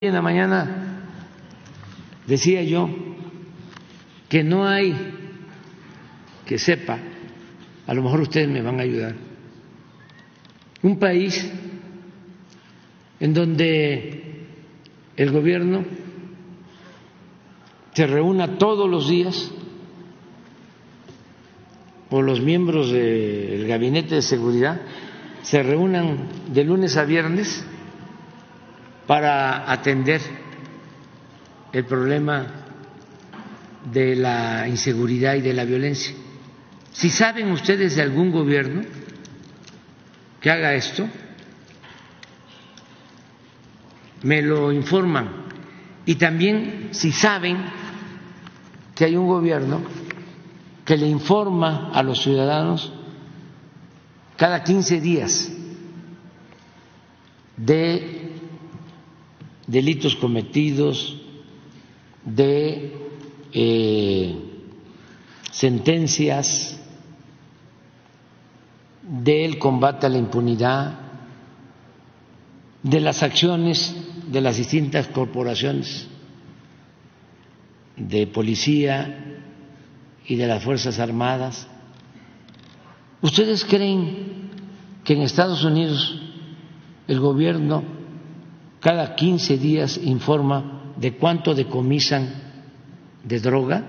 En la mañana decía yo que no hay, que sepa, a lo mejor ustedes me van a ayudar, un país en donde el gobierno se reúna todos los días o los miembros del gabinete de seguridad se reúnan de lunes a viernes para atender el problema de la inseguridad y de la violencia. Si saben ustedes de algún gobierno que haga esto, me lo informan. Y también si saben que hay un gobierno que le informa a los ciudadanos cada 15 días de delitos cometidos, de sentencias, del combate a la impunidad, de las acciones de las distintas corporaciones de policía y de las Fuerzas Armadas. ¿Ustedes creen que en Estados Unidos el gobierno cada 15 días informa de cuánto decomisan de droga?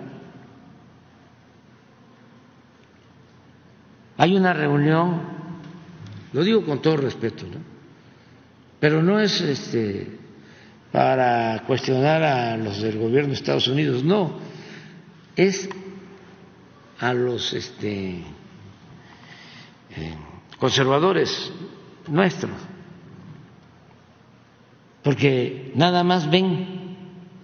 Hay una reunión, lo digo con todo respeto, ¿no? Pero no es para cuestionar a los del gobierno de Estados Unidos, no, es a los conservadores nuestros, porque nada más ven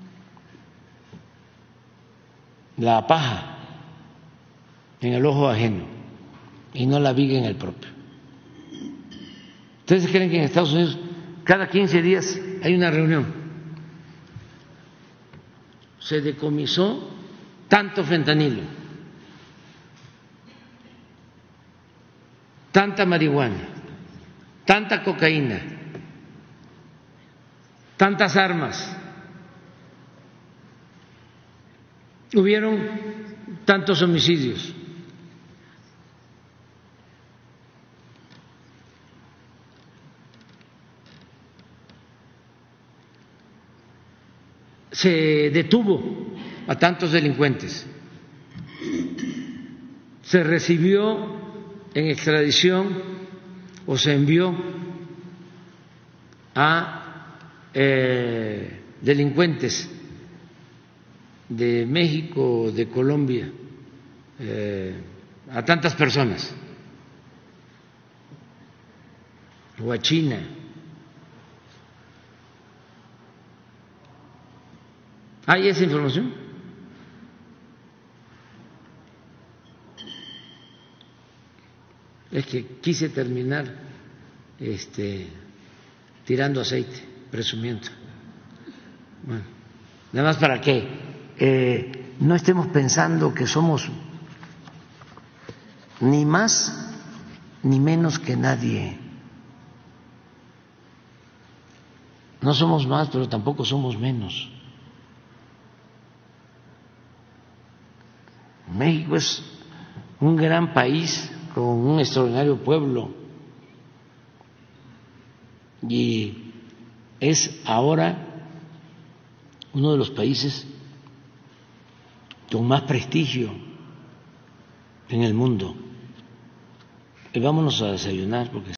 la paja en el ojo ajeno y no la viga en el propio. ¿Ustedes creen que en Estados Unidos cada 15 días hay una reunión? Se decomisó tanto fentanilo, tanta marihuana, tanta cocaína, tantas armas, hubieron tantos homicidios. Se detuvo a tantos delincuentes, se recibió en extradición o se envió a delincuentes de México, de Colombia, a tantas personas, o a China. ¿Hay esa información? Es que quise terminar tirando aceite, presumiendo. Bueno, nada más para que no estemos pensando que somos ni más ni menos que nadie. No somos más, pero tampoco somos menos. México es un gran país con un extraordinario pueblo y es ahora uno de los países con más prestigio en el mundo. Y vámonos a desayunar porque